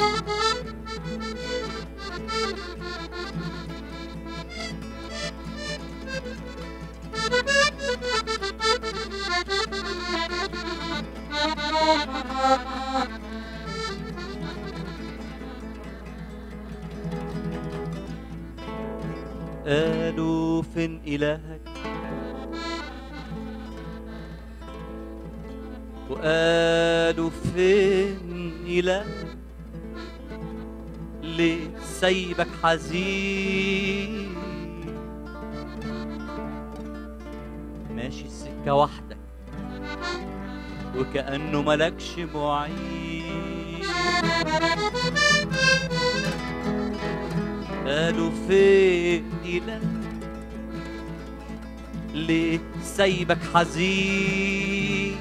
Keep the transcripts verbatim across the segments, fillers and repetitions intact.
قالوا فين إلهك وقالوا فين إلهك ليه سايبك حزين ماشي السكة وحدك وكأنه ملكش معين قالوا فين إلهك ليه سايبك حزين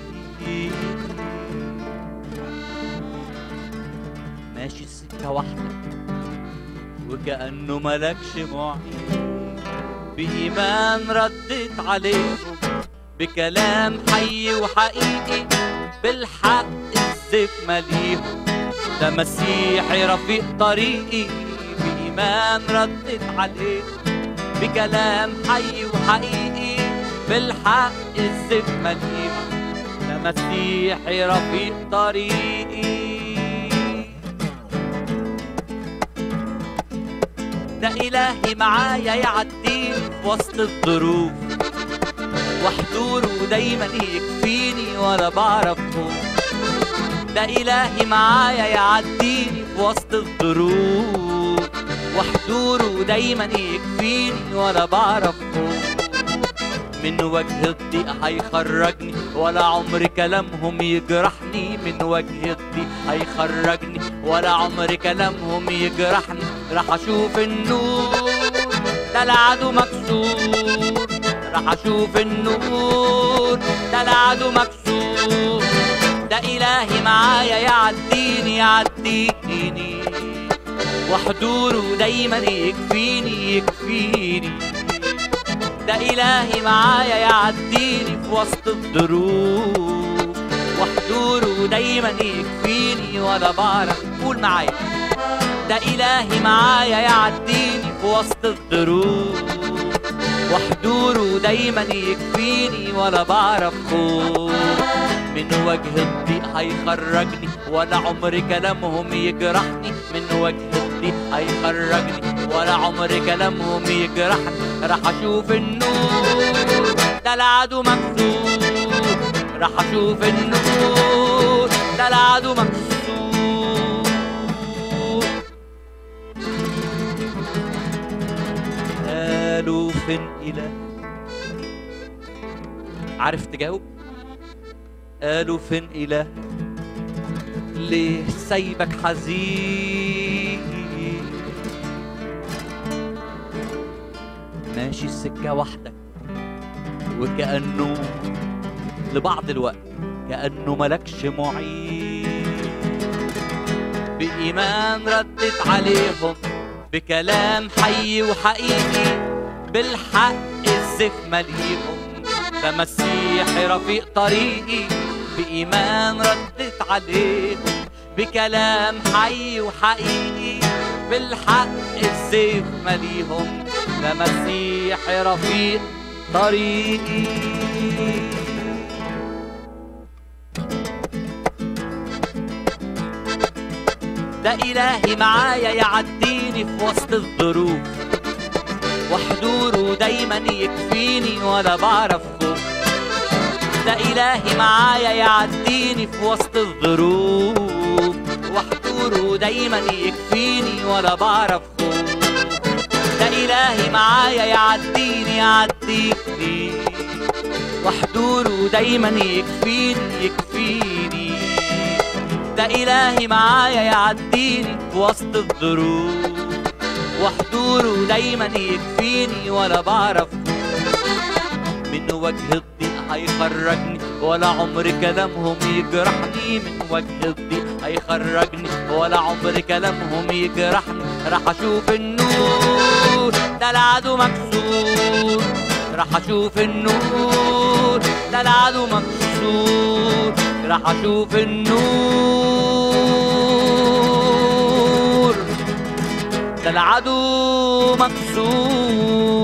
ماشي السكة وحدك وكأنه ملكش معين بإيمان ردت عليهم بكلام حي وحقيقي بالحق الزيف مليهم ده مسيحي رفيق طريقي بإيمان ردت عليه بكلام حي وحقيقي بالحق الزيف مليهم ده مسيحي رفيق طريقي ده إلهي معايا يعديني في وسط الظروف وحضوره دايما يكفيني ولا بعرف خوف ده إلهي معايا يعديني في وسط الظروف وحضوره دايما يكفيني ولا بعرف خوف من وجه الضيق هيخرجني ولا عمر كلامهم يجرحني من وجه الضيق هيخرجني ولا عمر كلامهم يجرحني راح اشوف النور ده العدو مكسور راح اشوف النور ده العدو مكسور ده إلهي معايا يعديني يعديني وحضوره دايما يكفيني يكفيني ده إلهي معايا يعديني في وسط الظروف وحضوره دايما يكفيني ولا بعرف قول معايا ده إلهي معايا يعديني في وسط الظروف وحضوره دايما يكفيني ولا بعرف خوف من وجه الضيق هيخرجني ولا عمر كلامهم يجرحني من وجه الضيق هيخرجني ولا عمر كلامهم يجرحني راح اشوف النور ده العدو مكسور راح اشوف النور ده العدو مكسور قالوا فين إله عارف تجاوب قالوا فين إله ليه سايبك حزين ماشي السكة وحدك وكأنه لبعض الوقت كأنه ملكش معين بإيمان ردت عليهم بكلام حي وحقيقي بالحق الزيف مليهم ده مسيحي رفيق طريقي بإيمان ردت عليهم بكلام حي وحقيقي بالحق الزيف مليهم ده مسيحي رفيق طريقي ده إلهي معايا يعديني في وسط الظروف وحضوره دايما يكفيني ولا بعرف خوف ده إلهي معايا يعديني في وسط الظروف وحضوره دايما يكفيني ولا بعرف خوف ده إلهي معايا يعديني يعديني وحضوره دايما يكفيني يكفيني ده إلهي معايا يعديني في وسط الظروف وحضوره دايما يكفيني ولا بعرف من وجه الضيق هيخرجني ولا عمر كلامهم يجرحني من وجه الضيق هيخرجني ولا عمر كلامهم يجرحني راح اشوف النور ده العدو مكسور راح اشوف النور ده العدو مكسور راح اشوف النور العدو مكسور.